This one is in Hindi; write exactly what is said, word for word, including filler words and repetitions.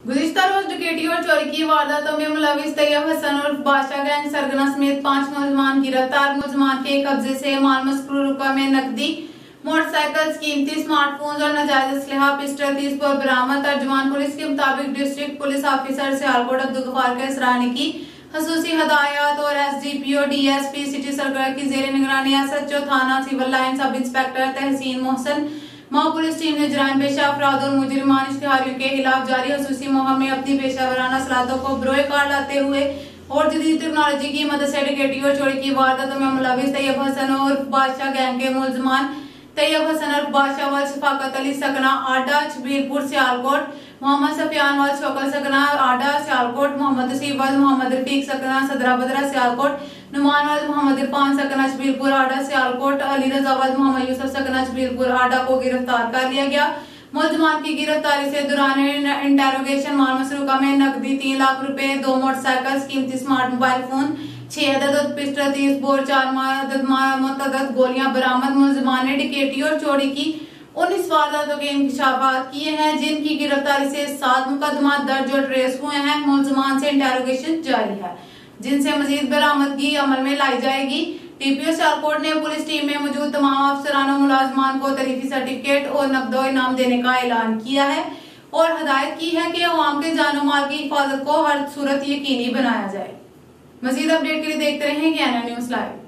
गुज़िश्ता रोज डकैती और चोरी की वारदातों में मुलविस तैयब हसन और बादशाह गैंग सरगना समेत पांच मुलजमान गिरफ्तार। मुलजमान के कब्जे से माल मज़कूर रुपये में नकदी, मोटरसाइकिल, कीमती स्मार्टफोन और नाजायज असलहा पिस्टल तीस पर बरामद। तर्जुमान पुलिस के मुताबिक district police officer Sialkot Abdul Ghaffar के इसरानी की खसूसी हदायत और S D P O D S P city circle की जेर निगरानी एस एच ओ थाना civil line sub inspector Tehseen Mohsin मां पुलिस टीम ने जराइम पेशा अफराद और मुजरिमान इश्तिहारियों के खिलाफ जारी खसूसी मुहिम में अपनी पेशावराना सलाहियतों को बरोए कार लाते हुए और जदीद टेक्नोलॉजी की मदद से डकैती और चोरी की वारदातों में मुलविस तैयब हसन और बादशाह गैंग के मुलजमान तैयब हसन और बादशाह वाल शफाकत अली सकना आडा छबीरपुर सियालकोट, मोहम्मद सफियान वाल शोकल सकना आडा सियालकोट, मोहम्मद तसीब वाल मोहम्मद रफीक सकना सदरा बदरा सियालकोट, नुमान वाल मोहम्मद इरफान सकना छबीरपुर आडा सियालकोट, अली रजा वाल मोहम्मद यूसुफ सकना छबीरपुर आडा को गिरफ्तार कर लिया गया। मुलजमान की गिरफ्तारी से दौरान इंटेरोगेशन माल मसरूका में नकदी तीन लाख रुपए, दो मोटरसाइकिल, कीमती स्मार्ट मोबाइल फोन, छह अदद पिस्टल, तीस बोर, चार मुतअद्दिद गोलियां बरामद। मुलजमान ने डकैती और चोरी की उन्नीस वारदातों के इंकशाफात किए हैं, जिनकी गिरफ्तारी से सात मुकदमा दर्ज और ट्रेस हुए हैं। मुलजमान से इंटेरोगेशन जारी है, जिनसे मजीद बरामदगी अमल में लाई जाएगी। टीपीओ सियालकोट ने पुलिस टीम में मौजूद तमाम अफसरान और मुलाजमान को तरीफी सर्टिफिकेट और नकदो इनाम देने का ऐलान किया है और हदायत की है कि अवाम के जानो माल की हिफाजत को हर सूरत यकीनी बनाया जाए। मजीद अपडेट के लिए देखते रहें ज्ञाना न्यूज़ लाइव।